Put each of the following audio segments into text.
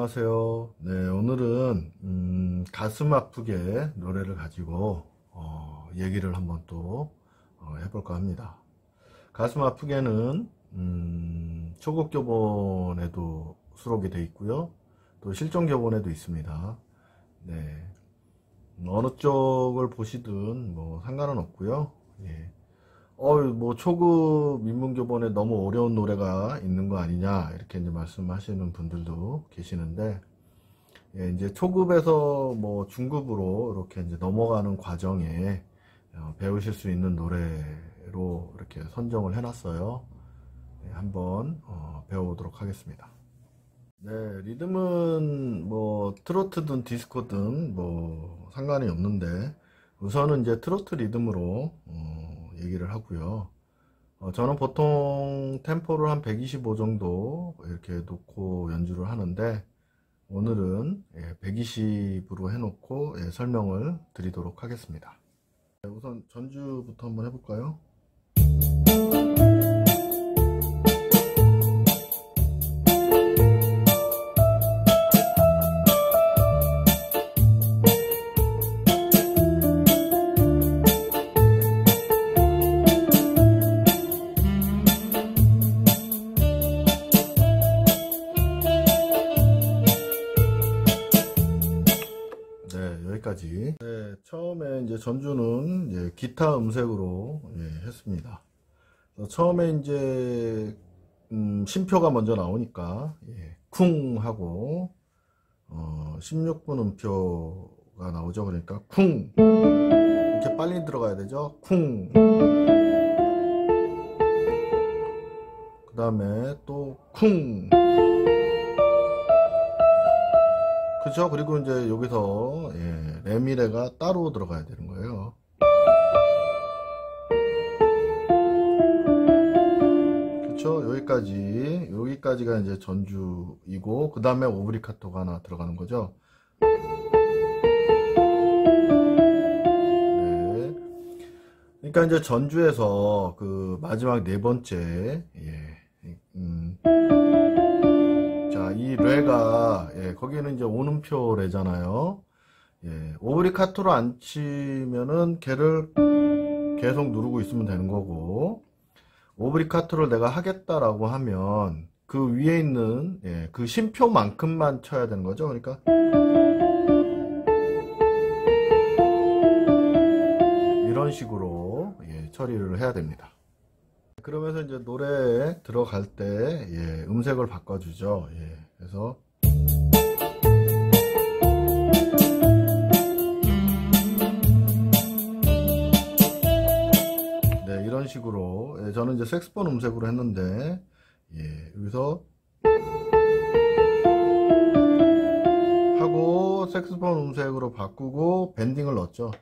안녕하세요. 네, 오늘은 가슴 아프게 노래를 가지고 얘기를 한번 또 해볼까 합니다. 가슴 아프게는 초급 교본에도 수록이 되어 있고요, 또 실전 교본에도 있습니다. 네, 어느 쪽을 보시든 뭐 상관은 없고요. 예. 뭐 초급 인문교본에 너무 어려운 노래가 있는 거 아니냐, 이렇게 이제 말씀하시는 분들도 계시는데, 예, 이제 초급에서 뭐 중급으로 이렇게 이제 넘어가는 과정에 배우실 수 있는 노래로 이렇게 선정을 해놨어요. 예, 한번 배워보도록 하겠습니다. 네, 리듬은 뭐 트로트든 디스코든 뭐 상관이 없는데, 우선은 이제 트로트 리듬으로 얘기를 하고요. 저는 보통 템포를 한 125 정도 이렇게 놓고 연주를 하는데, 오늘은 120으로 해놓고 설명을 드리도록 하겠습니다. 우선 전주부터 한번 해볼까요? 여기까지. 네, 처음에 이제 전주는 이제 기타 음색으로 했습니다. 처음에 이제 심표가 먼저 나오니까 쿵 하고 16분 음표가 나오죠. 그러니까 쿵 이렇게 빨리 들어가야 되죠. 쿵. 그 다음에 또 쿵. 그렇죠. 그리고 이제 여기서 레미레가 따로 들어가야 되는 거예요. 그렇죠. 여기까지가 이제 전주이고, 그 다음에 오브리카토가 하나 들어가는 거죠. 네. 그러니까 이제 전주에서 그 마지막 네 번째, 자, 이 레가, 거기는 이제 오음표 레잖아요. 오브리카토로 안 치면은 걔를 계속 누르고 있으면 되는 거고, 오브리카토를 내가 하겠다라고 하면 그 위에 있는 그 심표만큼만 쳐야 되는 거죠. 그러니까 이런 식으로 처리를 해야 됩니다. 그러면서 이제 노래에 들어갈 때 음색을 바꿔주죠. 그래서 네, 이런 식으로 저는 이제 색스폰 음색으로 했는데, 여기서 하고 색스폰 음색으로 바꾸고 밴딩을 넣었죠.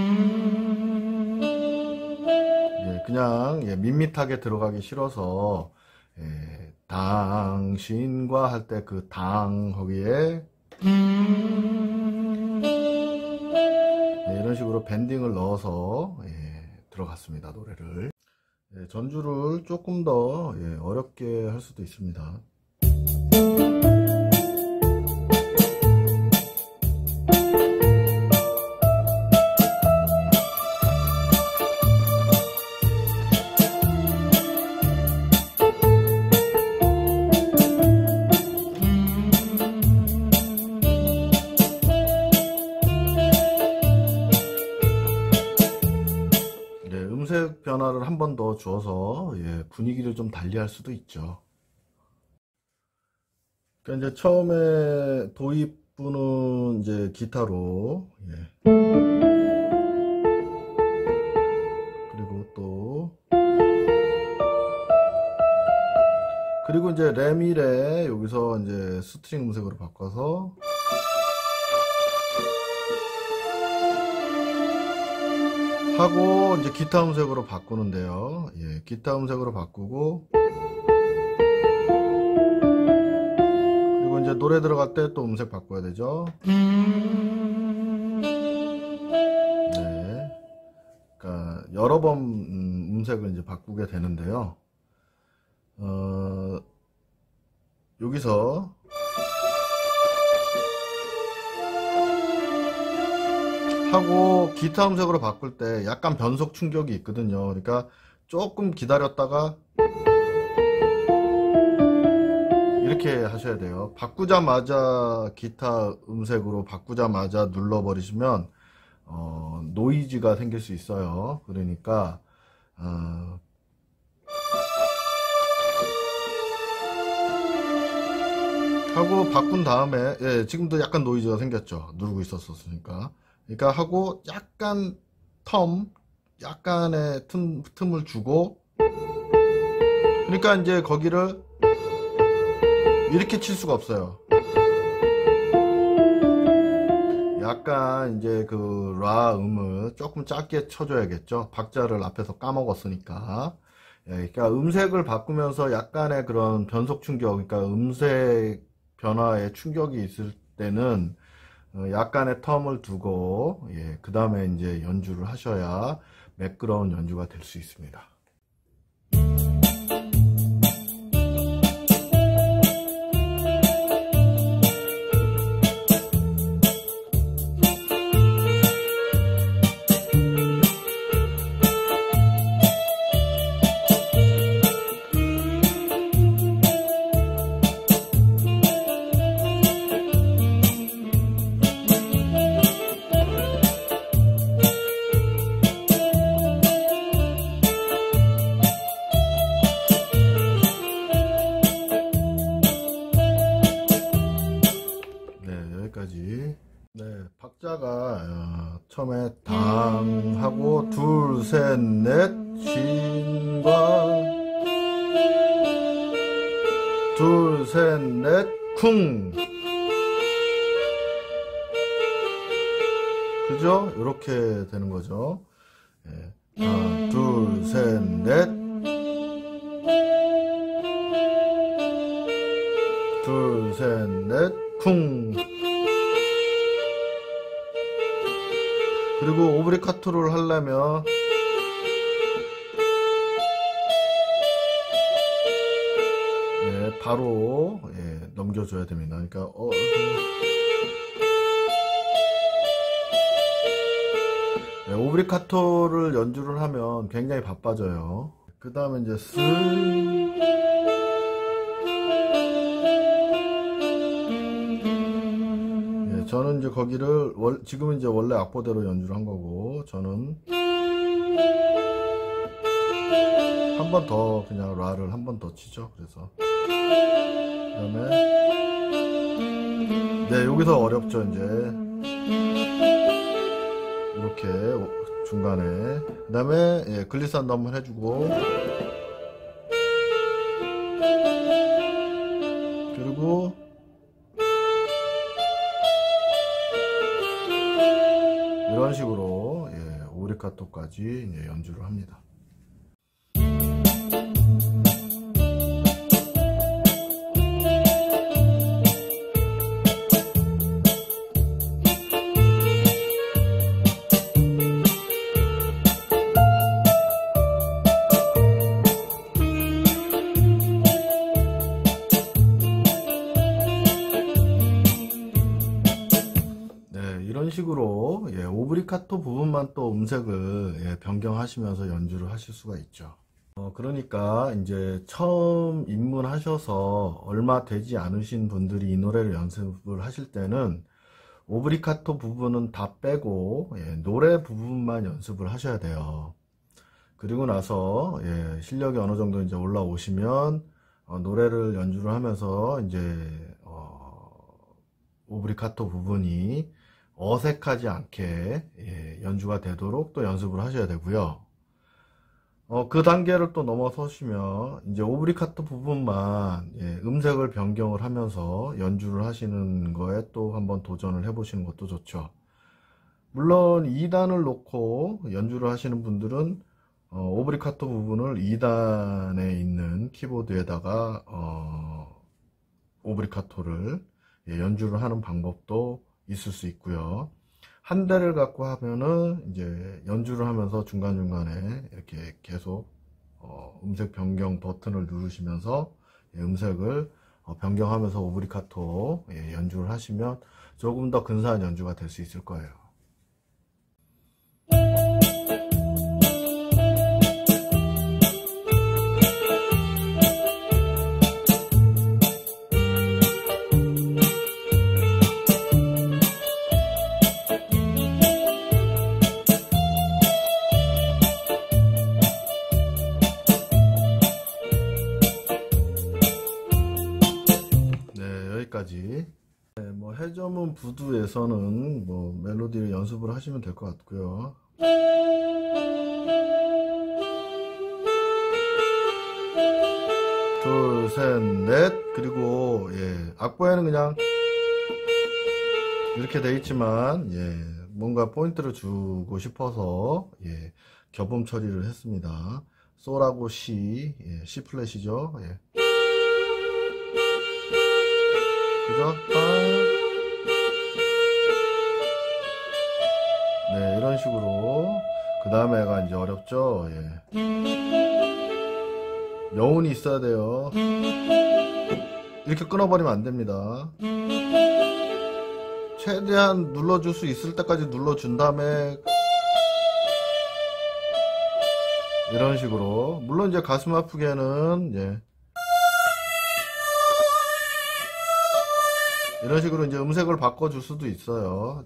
그냥 밋밋하게 들어가기 싫어서 당신과 할 때 그 당 거기에 이런 식으로 밴딩을 넣어서 들어갔습니다. 노래를. 전주를 조금 더 어렵게 할 수도 있습니다. 음색 변화를 한 번 더 주어서 분위기를 좀 달리 할 수도 있죠. 그러니까 이제 처음에 도입부는 이제 기타로, 그리고 이제 레미레 여기서 이제 스트링 음색으로 바꿔서 하고 이제 기타 음색으로 바꾸는데요. 기타 음색으로 바꾸고, 그리고 이제 노래 들어갈 때 또 음색 바꿔야 되죠. 네. 그러니까 여러 번 음색을 이제 바꾸게 되는데요. 여기서 하고 기타 음색으로 바꿀 때 약간 변속 충격이 있거든요. 그러니까 조금 기다렸다가 이렇게 하셔야 돼요. 바꾸자마자 기타 음색으로 바꾸자마자 눌러버리시면 노이즈가 생길 수 있어요. 그러니까 하고 바꾼 다음에, 예, 지금도 약간 노이즈가 생겼죠. 누르고 있었으니까. 그러니까 하고 약간 약간의 틈을 주고, 그러니까 이제 거기를 이렇게 칠 수가 없어요. 약간 이제 그 라 음을 조금 짧게 쳐줘야겠죠. 박자를 앞에서 까먹었으니까. 예, 그러니까 음색을 바꾸면서 약간의 그런 변속 충격, 그러니까 음색 변화에 충격이 있을 때는 약간의 텀을 두고, 예, 그 다음에 이제 연주를 하셔야 매끄러운 연주가 될 수 있습니다. 네, 박자가 처음에 당 하고 둘, 셋, 넷, 신과 둘, 셋, 넷, 쿵. 그죠? 이렇게 되는 거죠. 예, 둘, 셋, 넷, 둘, 셋, 넷, 쿵. 그리고 오브리카토를 하려면 예, 바로 예, 넘겨줘야 됩니다. 그러니까 예, 오브리카토를 연주를 하면 굉장히 바빠져요. 그 다음에 이제 저는 이제 거기를 지금은 이제 원래 악보대로 연주를 한 거고, 저는 한 번 더 그냥 라를 한 번 더 치죠. 그래서 그다음에 네, 여기서 어렵죠. 이제 이렇게 중간에 그다음에 예, 글리산도 한번 해주고, 그리고 이런 식으로 예, 오브리카토까지 이제 연주를 합니다. 이런 식으로 예, 오브리카토 부분만 또 음색을 예, 변경하시면서 연주를 하실 수가 있죠. 그러니까 이제 처음 입문하셔서 얼마 되지 않으신 분들이 이 노래를 연습을 하실 때는 오브리카토 부분은 다 빼고 예, 노래 부분만 연습을 하셔야 돼요. 그리고 나서 예, 실력이 어느 정도 이제 올라오시면 노래를 연주를 하면서 이제 오브리카토 부분이 어색하지 않게 예, 연주가 되도록 또 연습을 하셔야 되고요. 그 단계를 또 넘어서시면 이제 오브리카토 부분만 예, 음색을 변경을 하면서 연주를 하시는 거에 또 한번 도전을 해 보시는 것도 좋죠. 물론 2단을 놓고 연주를 하시는 분들은 오브리카토 부분을 2단에 있는 키보드에다가 오브리카토를 예, 연주를 하는 방법도 있을 수 있고요. 한 대를 갖고 하면은 이제 연주를 하면서 중간중간에 이렇게 계속 음색 변경 버튼을 누르시면서 예, 음색을 변경하면서 오브리카토 예, 연주를 하시면 조금 더 근사한 연주가 될 수 있을 거예요. 해저문 부두에서는 뭐 멜로디를 연습을 하시면 될 것 같고요. 둘, 셋, 넷. 그리고 악보에는 그냥 이렇게 돼 있지만 뭔가 포인트를 주고 싶어서 겸음 처리를 했습니다. 솔하고 C, C 플랫이죠. 그죠? 네, 이런 식으로. 그 다음에가 이제 어렵죠. 여운이 있어야 돼요. 이렇게 끊어버리면 안 됩니다. 최대한 눌러줄 수 있을 때까지 눌러준 다음에 이런 식으로. 물론 이제 가슴 아프게는 이런 식으로 이제 음색을 바꿔줄 수도 있어요.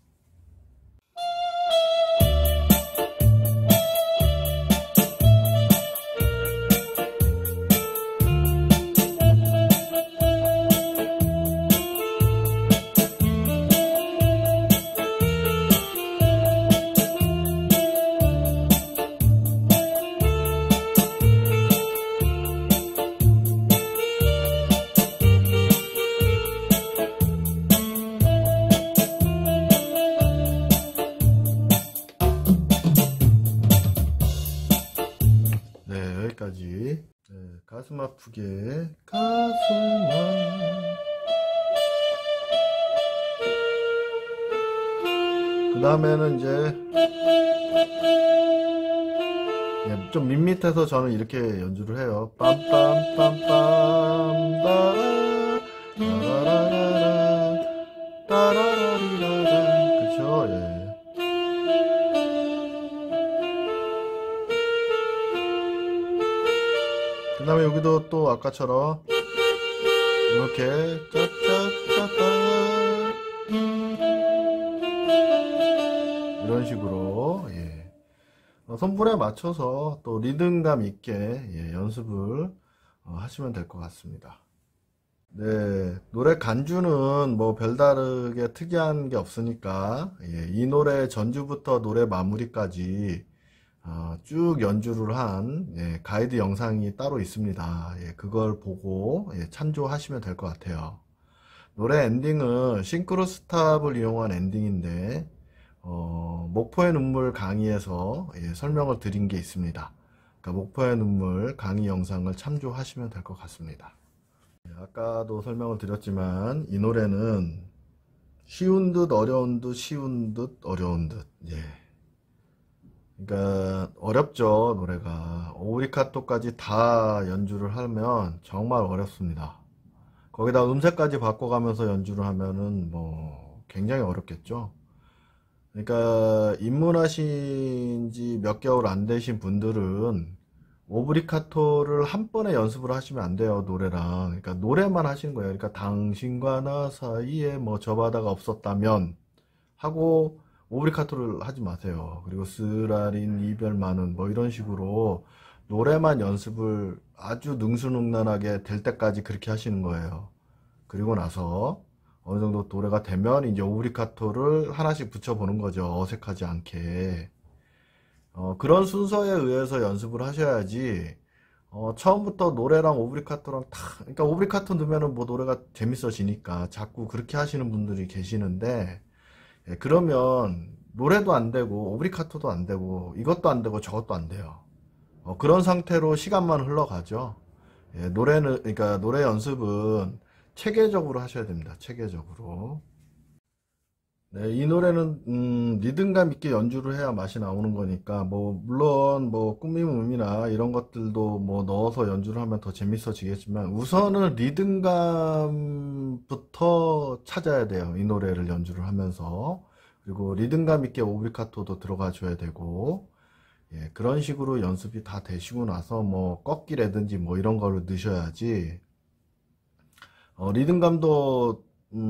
여기까지. 가슴 아프게 가슴아. 그 다음에는 이제 좀 밋밋해서 저는 이렇게 연주를 해요. 빰빰빰빰 따라 따라라라라 따라라리라라. 그쵸? 그 다음에 여기도 또 아까처럼 이렇게 짜짜짜짜 이런 식으로 손불에 맞춰서 또 리듬감 있게 연습을 하시면 될 것 같습니다. 네, 노래 간주는 뭐 별다르게 특이한 게 없으니까 이 노래 전주부터 노래 마무리까지 쭉 연주를 한 가이드 영상이 따로 있습니다. 그걸 보고 참조하시면 될 것 같아요. 노래 엔딩은 싱크로 스탑을 이용한 엔딩인데 목포의 눈물 강의에서 설명을 드린 게 있습니다. 그러니까 목포의 눈물 강의 영상을 참조하시면 될 것 같습니다. 아까도 설명을 드렸지만 이 노래는 쉬운 듯 어려운 듯 쉬운 듯 어려운 듯 그러니까 어렵죠. 노래가 오브리카토까지 다 연주를 하면 정말 어렵습니다. 거기다 음색까지 바꿔가면서 연주를 하면은 뭐 굉장히 어렵겠죠. 그러니까 입문하신 지 몇 개월 안 되신 분들은 오브리카토를 한 번에 연습을 하시면 안 돼요. 노래랑. 그러니까 노래만 하시는 거예요. 그러니까 당신과 나 사이에 뭐 저 바다가 없었다면 하고 오브리카토를 하지 마세요. 그리고 쓰라린 이별만은 뭐 이런 식으로 노래만 연습을 아주 능수능란하게 될 때까지 그렇게 하시는 거예요. 그리고 나서 어느 정도 노래가 되면 이제 오브리카토를 하나씩 붙여보는 거죠. 어색하지 않게. 그런 순서에 의해서 연습을 하셔야지 처음부터 노래랑 오브리카토랑 그러니까 오브리카토 넣으면은 뭐 노래가 재밌어지니까 자꾸 그렇게 하시는 분들이 계시는데 그러면 노래도 안 되고 오브리카토도 안 되고 이것도 안 되고 저것도 안 돼요. 그런 상태로 시간만 흘러가죠. 노래는 그러니까 노래 연습은 체계적으로 하셔야 됩니다. 체계적으로. 네, 이 노래는 리듬감 있게 연주를 해야 맛이 나오는 거니까 뭐 물론 뭐 꿈미음이나 이런 것들도 뭐 넣어서 연주를 하면 더 재밌어지겠지만 우선은 리듬감부터 찾아야 돼요. 이 노래를 연주를 하면서. 그리고 리듬감 있게 오브리카토도 들어가 줘야 되고 그런 식으로 연습이 다 되시고 나서 뭐 꺾기라든지 뭐 이런 거를 넣으셔야지 리듬감도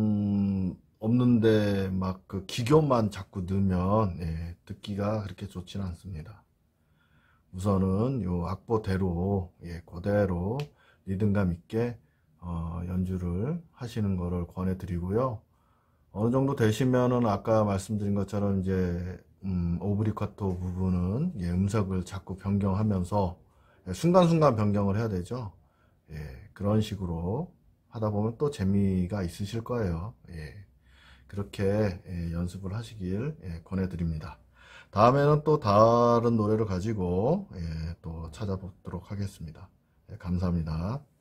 없는데 막 그 기교만 자꾸 넣으면 듣기가 그렇게 좋지는 않습니다. 우선은 요 악보대로 그대로 리듬감 있게 연주를 하시는 거를 권해 드리고요. 어느 정도 되시면은 아까 말씀드린 것처럼 이제 오브리카토 부분은 예, 음색을 자꾸 변경하면서 예, 순간순간 변경을 해야 되죠. 예, 그런 식으로 하다 보면 또 재미가 있으실 거예요. 예, 그렇게 예, 연습을 하시길 예, 권해드립니다. 다음에는 또 다른 노래를 가지고 예, 또 찾아보도록 하겠습니다. 예, 감사합니다.